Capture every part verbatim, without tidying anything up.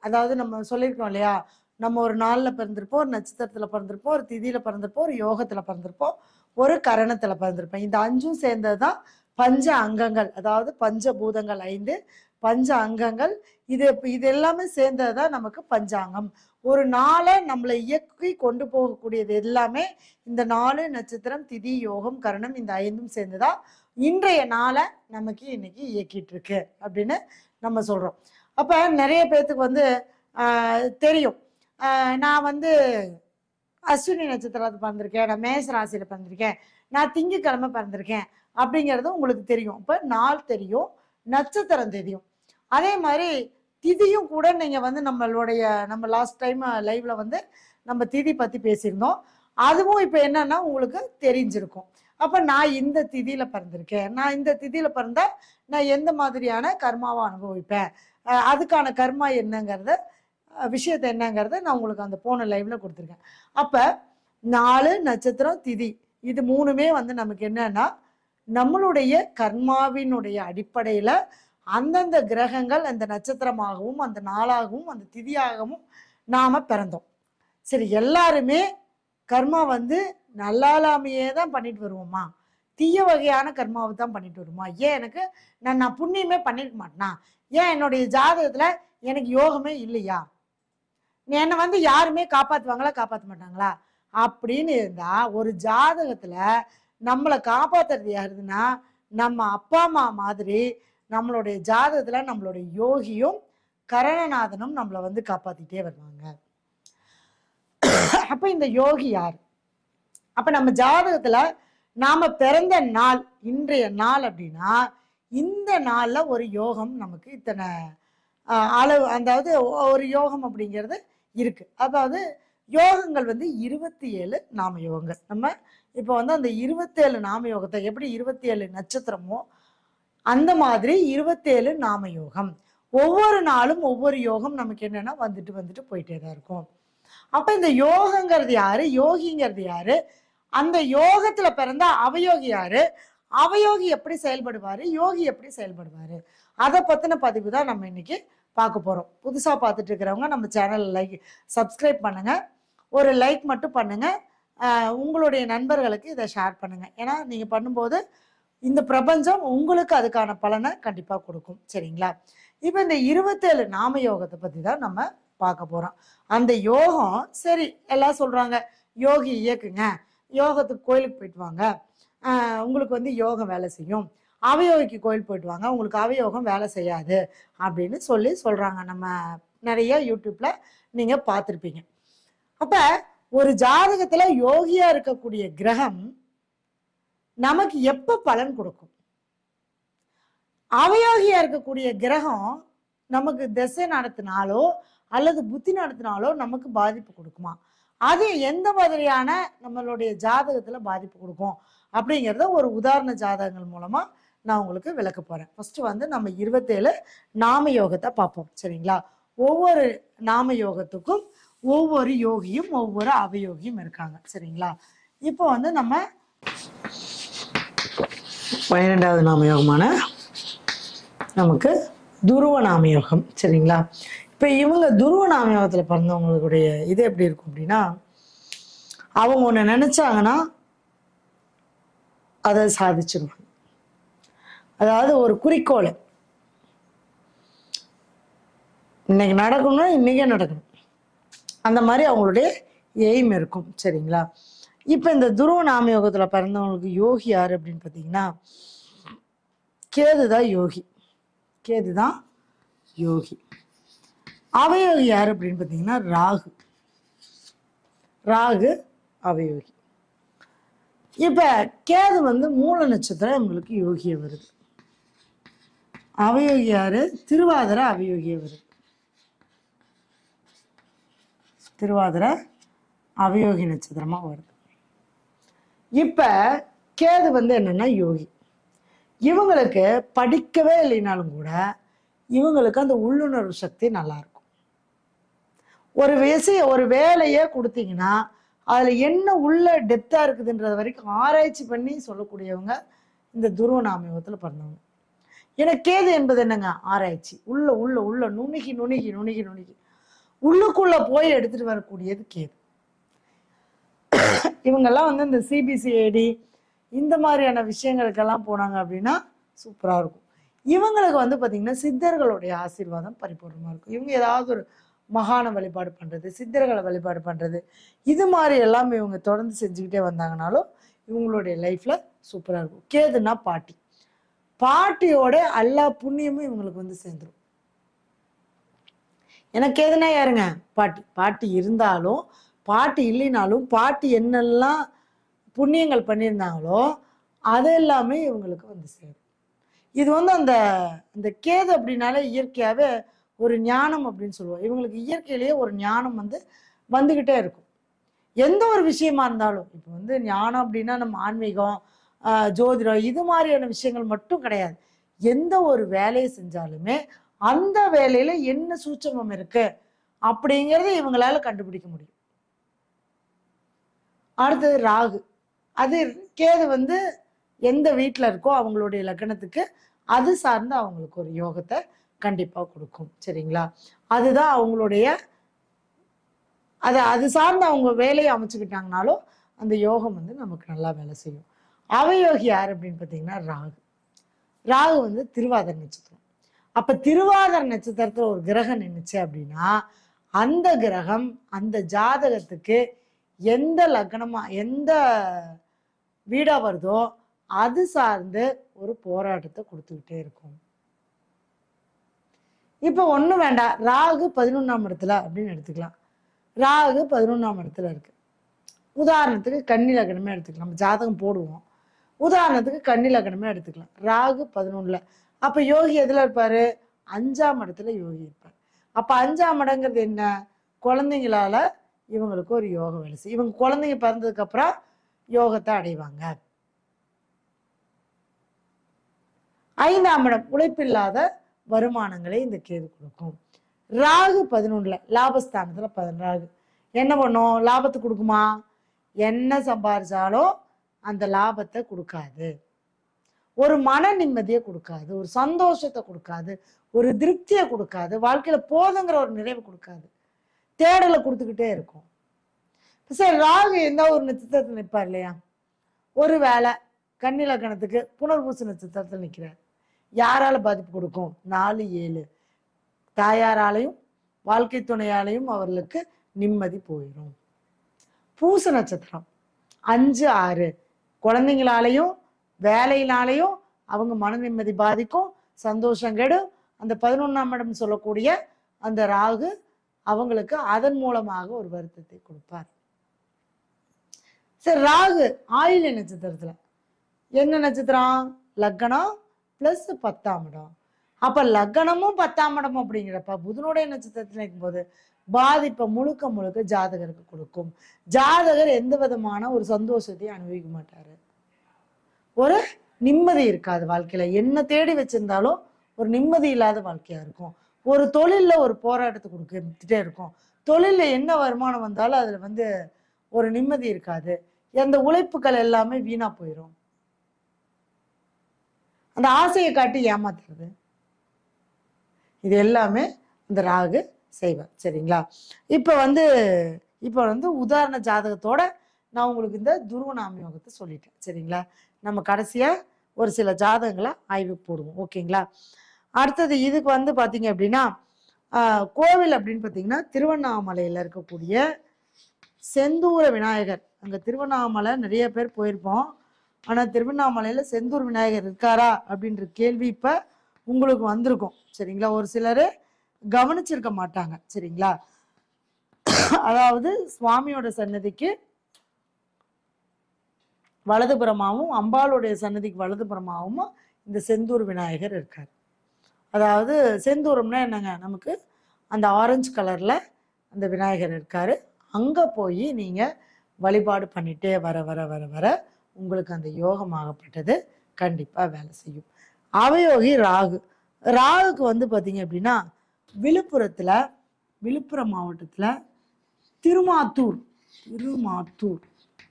அதாவது நம்ம சொல்லியிருக்கோம் இல்லையா, நம்ம ஒரு நாளில் பிறந்திருப்போம், ஒரு நட்சத்திரத்தில் பிறந்திருப்போம், ஒரு திதியில் பிறந்திருப்போம், ஒரு யோகத்தில் பிறந்திருப்போம், ஒரு கரணத்தில் பிறந்திருப்போம். இந்த அஞ்சும் சேர்ந்தது தான் பஞ்ச அங்கங்கள். அதாவது பஞ்சபூதங்கள் ஐந்து, பஞ்ச அங்கங்கள். இது இது எல்லாமே சேர்ந்தது தான் நமக்கு பஞ்சாங்கம். ஒரு நாளை நம்மளை இயக்கி கொண்டு போகக்கூடியது எல்லாமே இந்த நாலு நட்சத்திரம், திதி, யோகம், கரணம், இந்த ஐந்தும் சேர்ந்துதான் இன்றைய நாளை நமக்கு இன்னைக்கு இயக்கிட்டு இருக்கு அப்படின்னு நம்ம சொல்றோம். அப்ப நிறைய பேர்த்துக்கு வந்து ஆஹ் தெரியும், ஆஹ் நான் வந்து அஸ்வினி நட்சத்திரத்தை பிறந்திருக்கேன், நான் மேச ராசியில பிறந்திருக்கேன், நான் திங்கக்கிழமை பிறந்திருக்கேன் அப்படிங்கிறது உங்களுக்கு தெரியும். இப்ப நாள் தெரியும், நட்சத்திரம் தெரியும். அதே மாதிரி திதியும் கூட நீங்க வந்து நம்மளுடைய நம்ம லாஸ்ட் டைம் லைவ்ல வந்து நம்ம திதி பத்தி பேசியிருந்தோம். அதுவும் இப்ப என்னன்னா உங்களுக்கு தெரிஞ்சிருக்கும். அப்ப நான் இந்த திதியில பிறந்திருக்கேன், நான் இந்த திதியில பிறந்தா நான் எந்த மாதிரியான கர்மாவை அனுபவிப்பேன், அதுக்கான கர்மா என்னங்கிறத விஷயத்த என்னங்கிறத நான் உங்களுக்கு அந்த போன லைவ்ல கொடுத்துருக்கேன். அப்ப நாலு நட்சத்திரம் திதி இது மூணுமே வந்து நமக்கு என்னன்னா நம்மளுடைய கர்மாவினுடைய அடிப்படையில அந்தந்த கிரகங்கள் அந்த நட்சத்திரமாகவும் அந்த நாளாகவும் அந்த திதியாகவும் நாம பிறந்தோம். சரி, எல்லாருமே கர்மா வந்து நல்லாலாமையே தான் பண்ணிட்டு வருவோமா, தீய வகையான கர்மாவை தான் பண்ணிட்டு வருமா? ஏன் எனக்கு நான் நான் புண்ணியமே பண்ணிருக்க மாட்டேனா? ஏன் என்னுடைய ஜாதகத்துல எனக்கு யோகமே இல்லையா? என்னை வந்து யாருமே காப்பாத்துவாங்களா காப்பாற்ற மாட்டாங்களா அப்படின்னு இருந்தா, ஒரு ஜாதகத்துல நம்மளை காப்பாத்துறது யாருதுன்னா நம்ம அப்பா அம்மா மாதிரி நம்மளுடைய ஜாதகத்துல நம்மளுடைய யோகியும் கரணநாதனும் நம்மளை வந்து காப்பாத்திட்டே வருவாங்க. அப்ப இந்த யோகி யார்? அப்ப நம்ம ஜாதகத்துல நாம பிறந்த நாள் இன்றைய நாள் அப்படின்னா இந்த நாள்ல ஒரு யோகம் நமக்கு இத்தனை அளவு, அதாவது ஒரு யோகம் அப்படிங்கிறது இருக்கு. அதாவது யோகங்கள் வந்து இருபத்தி ஏழு நாம யோகங்கள். நம்ம இப்போ வந்து அந்த இருபத்தி ஏழு நாம யோகத்தை எப்படி இருபத்தி ஏழு நட்சத்திரமோ அந்த மாதிரி இருபத்தி ஏழு நாம யோகம். ஒவ்வொரு நாளும் ஒவ்வொரு யோகம் நமக்கு என்னன்னா வந்துட்டு வந்துட்டு போயிட்டே தான் இருக்கும். அப்ப இந்த யோகங்கிறது யாரு, யோகிங்கிறது யாரு, அந்த யோகத்துல பிறந்த அவயோகி யாரு, அவயோகி எப்படி செயல்படுவாரு, யோகி எப்படி செயல்படுவாரு, அதை பத்தின பதிவு தான் நம்ம இன்னைக்கு பார்க்க போறோம். புதுசா பார்த்துட்டு இருக்கிறவங்க நம்ம சேனல் லைக் சப்ஸ்கிரைப் பண்ணுங்க, ஒரு லைக் மட்டும் பண்ணுங்க, உங்களுடைய நண்பர்களுக்கு இதை ஷேர் பண்ணுங்க. ஏன்னா நீங்க பண்ணும்போது இந்த பிரபஞ்சம் உங்களுக்கு அதுக்கான பலனை கண்டிப்பா கொடுக்கும். சரிங்களா? இப்ப இந்த இருபத்தேழு நாம யோகத்தை பத்தி தான் நம்ம பார்க்க போறோம். அந்த யோகம் சரி எல்லாம் சொல்றாங்க யோகி இயக்குங்க, யோகத்துக்கு கோயிலுக்கு போயிட்டு வாங்க, ஆஹ் உங்களுக்கு வந்து யோகம் வேலை செய்யும், அவயோகிக்கு கோயில் போயிட்டு வாங்க உங்களுக்கு அவயோகம் வேலை செய்யாது அப்படின்னு சொல்லி சொல்றாங்க. நம்ம நிறைய யூடியூப்ல நீங்க பார்த்துருப்பீங்க. அப்ப ஒரு ஜாதகத்துல யோகியா இருக்கக்கூடிய கிரகம் நமக்கு எப்ப பலன் கொடுக்கும்? அவயோகியா இருக்கக்கூடிய கிரகம் நமக்கு திசை நடத்தினாலோ அல்லது புத்தி நடத்தினாலோ நமக்கு பாதிப்பு கொடுக்குமா? அது எந்த மாதிரியான நம்மளுடைய ஜாதகத்துல பாதிப்பு கொடுக்கும் அப்படிங்கிறத ஒரு உதாரண ஜாதகங்கள் மூலமா நான் உங்களுக்கு விளக்க போறேன். ஃபர்ஸ்ட் வந்து நம்ம இருபத்தேழு நாம யோகத்தை பார்ப்போம். சரிங்களா? ஒவ்வொரு நாம யோகத்துக்கும் ஒவ்வொரு யோகியும் ஒவ்வொரு அவயோகியும் இருக்காங்க. சரிங்களா? இப்போ வந்து நம்ம பன்னிரெண்டாவது நாமயோகமான நமக்கு துருவ நாமயோகம். சரிங்களா? இப்போ இவங்க துருவ நாமயோகத்துல பிறந்தவங்களுடைய இது எப்படி இருக்கும் அப்படின்னா, அவங்க ஒன்று நினைச்சாங்கன்னா அதை சாதிச்சிருவாங்க. அதாவது ஒரு குறிக்கோள் இன்னைக்கு நடக்கணும்னா இன்னைக்கே நடக்கணும், அந்த மாதிரி அவங்களுடைய எய்ம் இருக்கும். சரிங்களா? இப்போ இந்த துருவ நாமயோகத்துல பிறந்தவங்களுக்கு யோகி யாரு அப்படின்னு பார்த்தீங்கன்னா கேதுதான் யோகி. கேதுதான் யோகி. அவயோகி யாரு அப்படின்னு பார்த்தீங்கன்னா ராகு. ராகு அவயோகி. இப்ப கேது வந்து மூல நட்சத்திரம் இவங்களுக்கு யோகிய வருது. அவயோகி யாரு? திருவாதிரை அவயோகிய வருது. திருவாதிரை அவயோகி நட்சத்திரமா வருது. இப்ப கேது வந்து என்னன்னா யோகி. இவங்களுக்கு படிக்கவே இல்லைனாலும் கூட இவங்களுக்கு அந்த உள்ளுணர்வு சக்தி நல்லா இருக்கும். ஒரு விஷயம் ஒரு வேலையை கொடுத்தீங்கன்னா அதுல என்ன உள்ள டெப்தா இருக்குதுன்றது வரைக்கும் ஆராய்ச்சி பண்ணி சொல்லக்கூடியவங்க இந்த துருவ நாமயோகத்துல பிறந்தவங்க. ஏன்னா கேது என்பது என்னங்க? ஆராய்ச்சி. உள்ள உள்ள உள்ள நுணுகி நுணுகி நுணுகி நுணுகி உள்ளுக்குள்ள போய் எடுத்துட்டு வரக்கூடியது கேது. இவங்கெல்லாம் வந்து இந்த சிபிசிஐடி இந்த மாதிரியான விஷயங்களுக்கெல்லாம் போனாங்க அப்படின்னா சூப்பராக இருக்கும். இவங்களுக்கு வந்து பார்த்திங்கன்னா சித்தர்களுடைய ஆசீர்வாதம் பரிபூர்ணமாக இருக்கும். இவங்க ஏதாவது ஒரு மகான வழிபாடு பண்ணுறது, சித்தர்களை வழிபாடு பண்ணுறது, இது மாதிரி எல்லாம் இவங்க தொடர்ந்து செஞ்சுக்கிட்டே வந்தாங்கனாலும் இவங்களுடைய லைஃப்பில் சூப்பராக இருக்கும். கேதுன்னா பாட்டி, பாட்டியோட எல்லா புண்ணியமும் இவங்களுக்கு வந்து சேர்ந்துடும். எனக்கு கேதுனா யாருங்க? பாட்டி. பாட்டி இருந்தாலும் பாட்டி இல்லைனாலும் பாட்டி என்னெல்லாம் புண்ணியங்கள் பண்ணியிருந்தாங்களோ அது எல்லாமே இவங்களுக்கு வந்து சேரும். இது வந்து அந்த அந்த கேது அப்படின்னாலே இயற்கையாகவே ஒரு ஞானம் அப்படின்னு சொல்லுவோம். இவங்களுக்கு இயற்கையிலேயே ஒரு ஞானம் வந்து வந்துக்கிட்டே இருக்கும். எந்த ஒரு விஷயமா இருந்தாலும், இப்போ வந்து ஞானம் அப்படின்னா நம்ம ஆன்மீகம், ஜோதிடம் இது மாதிரியான விஷயங்கள் மட்டும் கிடையாது. எந்த ஒரு வேலையை செஞ்சாலுமே அந்த வேலையில என்ன சூட்சமம் இருக்கு அப்படிங்கிறத இவங்களால கண்டுபிடிக்க முடியும். அடுத்தது ராகு. அது கேது வந்து எந்த வீட்டில் இருக்கோ அவங்களுடைய லக்னத்துக்கு அது சார்ந்து அவங்களுக்கு ஒரு யோகத்தை கண்டிப்பாக கொடுக்கும். சரிங்களா? அதுதான் அவங்களுடைய அதை அது சார்ந்து அவங்க வேலையை அமைச்சுக்கிட்டாங்கனாலும் அந்த யோகம் வந்து நமக்கு நல்லா வேலை செய்யும். அவயோகி யார் அப்படின்னு பார்த்தீங்கன்னா ராகு. ராகு வந்து திருவாதிரை நட்சத்திரம். அப்போ திருவாதிரை நட்சத்திரத்தில் ஒரு கிரகம் நின்றுச்சு அப்படின்னா அந்த கிரகம் அந்த ஜாதகத்துக்கு எந்த லக்னமா எந்த வீடா வருதோ அது சார்ந்து ஒரு போராட்டத்தை கொடுத்துக்கிட்டே இருக்கும். இப்போ ஒன்றும் வேண்டாம், ராகு பதினொன்றாம் இடத்துல அப்படின்னு எடுத்துக்கலாம். ராகு பதினொன்றாம் இடத்துல இருக்கு. உதாரணத்துக்கு கன்னி லக்னமே எடுத்துக்கலாம். நம்ம ஜாதகம் போடுவோம், உதாரணத்துக்கு கன்னி லக்னமே எடுத்துக்கலாம். ராகு பதினொன்றுல, அப்போ யோகி எதில் இருப்பார்? அஞ்சாம் இடத்துல யோகி இருப்பார். அப்போ அஞ்சாம் இடங்கிறது என்ன? குழந்தைங்களால இவங்களுக்கு ஒரு யோகம் வேலை செய்யும். இவங்க குழந்தைங்க பிறந்ததுக்கு அப்புறம் யோகத்தை அடைவாங்க. ஐந்தாம் இடம் உழைப்பில்லாத வருமானங்களை இந்த கேது கொடுக்கும். ராகு பதினொன்றுல லாபஸ்தானத்துல பதினொன்று என்ன பண்ணும்? லாபத்தை கொடுக்குமா? என்ன சம்பாரிச்சாலும் அந்த லாபத்தை கொடுக்காது, ஒரு மன நிம்மதியை கொடுக்காது, ஒரு சந்தோஷத்தை கொடுக்காது, ஒரு திருப்தியை கொடுக்காது, வாழ்க்கையில போதுங்கிற ஒரு நிறைவு கொடுக்காது, தேடலை கொடுத்துக்கிட்டே இருக்கும். சரி, ராகு எந்த ஒரு நட்சத்திரத்தில் நிற்பார் இல்லையா? ஒரு வேளை கன்னி லக்னத்துக்கு புனர்பூச நட்சத்திரத்தில் நிற்கிறார். யாரால பாதிப்பு கொடுக்கும்? நாலு ஏழு தாயாராலையும் வாழ்க்கை துணையாலையும் அவர்களுக்கு நிம்மதி போயிடும். பூச நட்சத்திரம் அஞ்சு ஆறு குழந்தைங்களாலையும் வேலையினாலையும் அவங்க மன நிம்மதி பாதிக்கும், சந்தோஷம் கெடும். அந்த பதினொன்றாம் இடம் சொல்லக்கூடிய அந்த ராகு அவங்களுக்கு அதன் மூலமாக ஒரு வருத்தத்தை கொடுப்பார். சரி, ராகு ஆயில்ய நட்சத்திரத்துல என்ன நட்சத்திரம்? லக்னம் பிளஸ் பத்தாம் இடம். அப்ப லக்னமும் பத்தாம் இடம் அப்படிங்கிறப்ப புதனுடைய நட்சத்திரத்துல இருக்கும்போது பாதிப்பை முழுக்க முழுக்க ஜாதகருக்கு கொடுக்கும். ஜாதகர் எந்த விதமான ஒரு சந்தோஷத்தையும் அனுபவிக்க மாட்டாரு, ஒரு நிம்மதி இருக்காது வாழ்க்கையில. என்ன தேடி வச்சிருந்தாலும் ஒரு நிம்மதி இல்லாத வாழ்க்கையா இருக்கும். ஒரு தொழில்ல ஒரு போராட்டத்தை கொடுத்துட்டே இருக்கும். தொழில்ல என்ன வருமானம் வந்தாலும் அதுல வந்து ஒரு நிம்மதி இருக்காது. அந்த உழைப்புகள் எல்லாமே வீணா போயிடும். அந்த ஆசையை காட்டி ஏமாத்துறது, இது எல்லாமே இந்த ராகு செய்வார். சரிங்களா? இப்போ வந்து இப்போ வந்து உதாரண ஜாதகத்தோட நான் உங்களுக்கு இந்த துருவநாம யோகத்தை சொல்லிட்டேன். சரிங்களா? நம்ம கடைசியா ஒரு சில ஜாதகங்களை ஆய்வுக்கு போடுவோம். ஓகேங்களா? அடுத்தது இதுக்கு வந்து பார்த்தீங்க அப்படின்னா கோவில் அப்படின்னு பார்த்தீங்கன்னா திருவண்ணாமலையில் இருக்கக்கூடிய செந்தூர விநாயகர். அங்கே திருவண்ணாமலை நிறைய பேர் போயிருப்போம், ஆனால் திருவண்ணாமலையில் செந்தூர் விநாயகர் இருக்காரா அப்படின்ற கேள்வி இப்போ உங்களுக்கு வந்திருக்கும். சரிங்களா? ஒரு சிலர் கவனிச்சிருக்க மாட்டாங்க. சரிங்களா? அதாவது சுவாமியோட சன்னதிக்கு வலதுபுறமாகவும் அம்பாளுடைய சன்னதிக்கு வலதுபுறமாகவும் இந்த செந்தூர் விநாயகர் இருக்கார். அதாவது செந்தூரம்னா என்னங்க? நமக்கு அந்த ஆரஞ்சு கலர்ல அந்த விநாயகர் இருக்காரு. அங்க போய் நீங்க வழிபாடு பண்ணிட்டே வர வர வர வர உங்களுக்கு அந்த யோகமாகப்பட்டது கண்டிப்பா வேலை செய்யும். அவயோகி ராகு. ராகுக்கு வந்து பார்த்தீங்க அப்படின்னா விழுப்புரத்துல விழுப்புரம் மாவட்டத்துல திருமாத்தூர் திருமாத்தூர்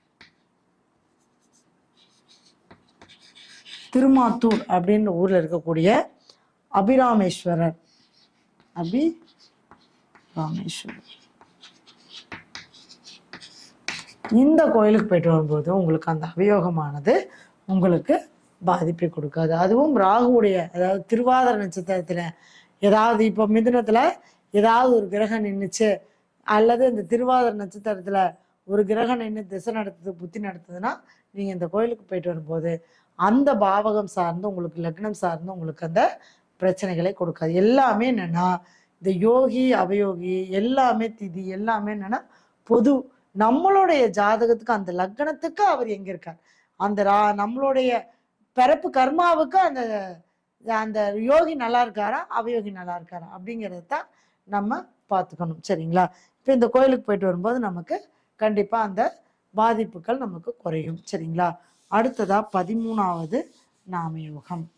திருமாத்தூர் அப்படின்ற ஊர்ல இருக்கக்கூடிய அபிராமேஸ்வரர் அபி ராமேஸ்வரம். இந்த கோயிலுக்கு போயிட்டு வரும்போது உங்களுக்கு அந்த அவயோகமானது உங்களுக்கு பாதிப்பை கொடுக்காது. அதுவும் ராகுவுடைய, அதாவது திருவாதிர நட்சத்திரத்துல ஏதாவது இப்போ மிதுனத்துல ஏதாவது ஒரு கிரகம் நின்றுச்சு, அல்லது இந்த திருவாதிர நட்சத்திரத்துல ஒரு கிரகம் நின்று திசை நடத்துது, புத்தி நடத்துதுன்னா நீங்க இந்த கோயிலுக்கு போயிட்டு வரும்போது அந்த பாவகம் சார்ந்து உங்களுக்கு, லக்னம் சார்ந்து உங்களுக்கு அந்த பிரச்சனைகளை கொடுக்காது. எல்லாமே என்னன்னா இந்த யோகி அவயோகி எல்லாமே திதி எல்லாமே என்னன்னா பொது நம்மளுடைய ஜாதகத்துக்கு அந்த லக்னத்துக்கு அவர் எங்க இருக்கார், அந்த ரா நம்மளுடைய பிறப்பு கர்மாவுக்கு அந்த அந்த யோகி நல்லா இருக்காரா அவயோகி நல்லா இருக்காரா அப்படிங்கிறத தான் நம்ம பார்த்துக்கணும். சரிங்களா? இப்போ இந்த கோயிலுக்கு போயிட்டு வரும்போது நமக்கு கண்டிப்பா அந்த பாதிப்புகள் நமக்கு குறையும். சரிங்களா? அடுத்ததா பதிமூணாவது நாமயோகம்.